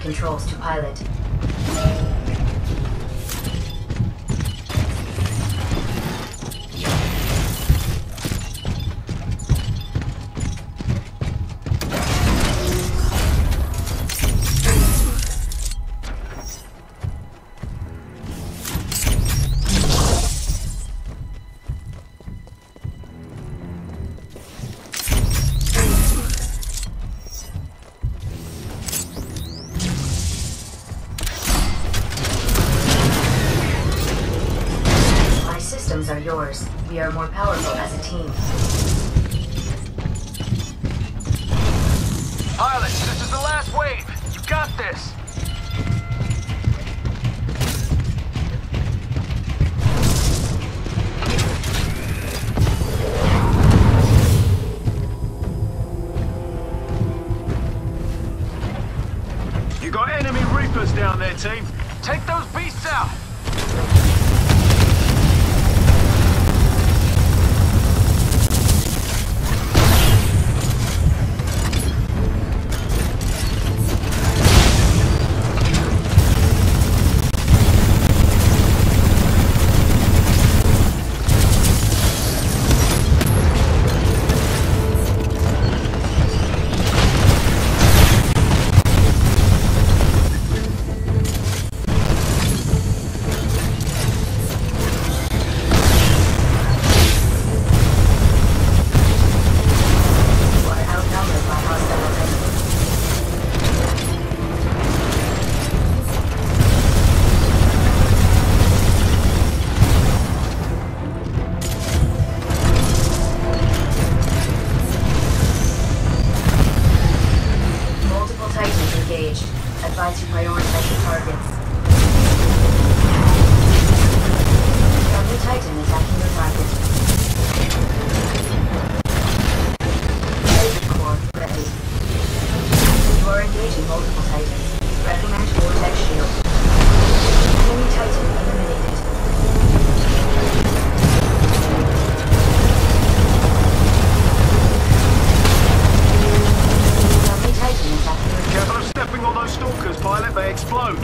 controls to pilot. Are yours. We are more powerful as a team. Pilots, this is the last wave. You got this. You got enemy Reapers down there, team. Take those beasts out. Advise you prioritize your targets. Friendly Titan attacking your target. Laser core ready. You are engaging multiple Titans. Recommend Vortex Shield. Enemy Titan eliminated. Friendly Titan attacking your target. Careful of stepping on those stalkers, pilot. They explode.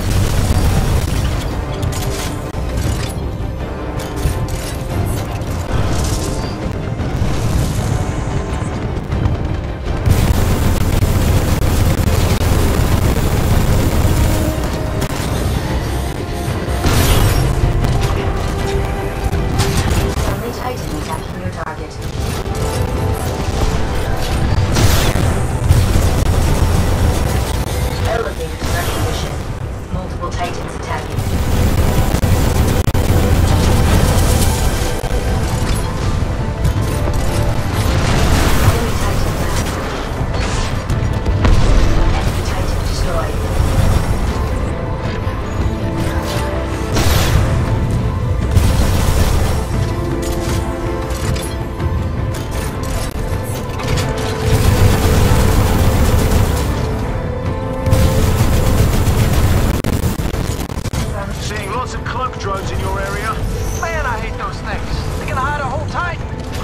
Drones in your area? Man, I hate those things. They can hide a whole Titan.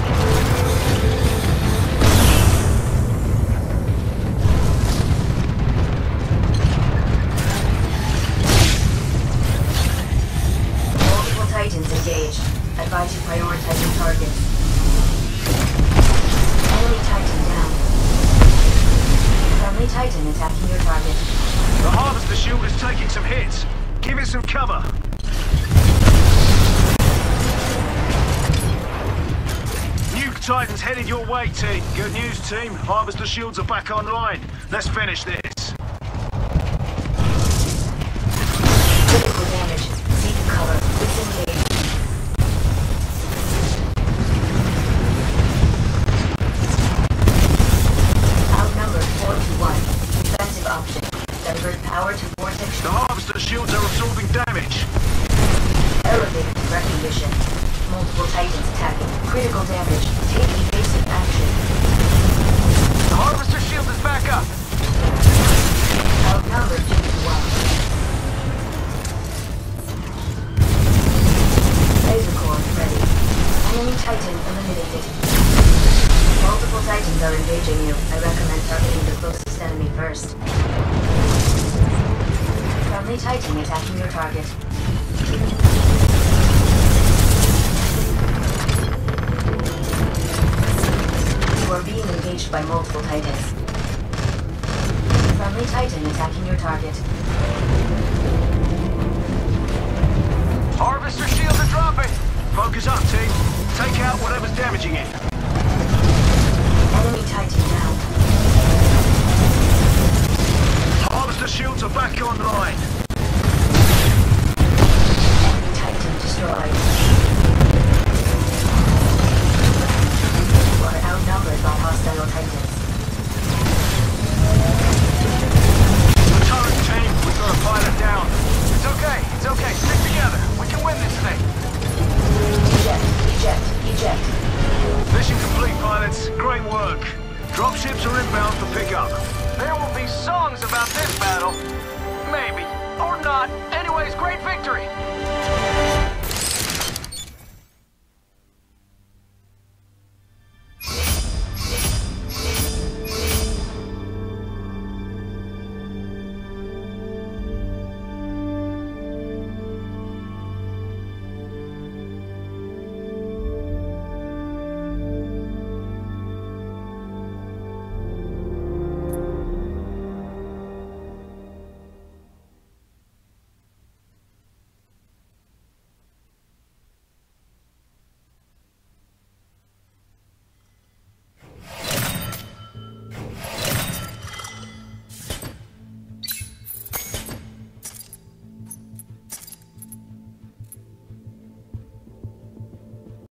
Multiple Titans engaged. Advise you prioritize your targets. Enemy Titan down. Friendly Titan attacking your target. The Harvester shield is taking some hits. Give it some cover. Titans headed your way, team. Good news, team. Harvester shields are back online. Let's finish this. Critical damage. Seek cover. Disengage. Outnumbered 4-1. Defensive option. Divert power to vortex. The Harvester shields are absorbing damage. Elevated recognition. Multiple Titans attacking. Critical damage. Take evasive action. The Harvester shield is back up. Outnumbered 2-1. Laser core ready. Enemy Titan eliminated. Multiple Titans are engaging you. I recommend targeting the closest enemy first. Titan attacking your target. You are being engaged by multiple Titans. Friendly Titan attacking your target. Harvester shields are dropping. Focus up, team. Take out whatever's damaging it.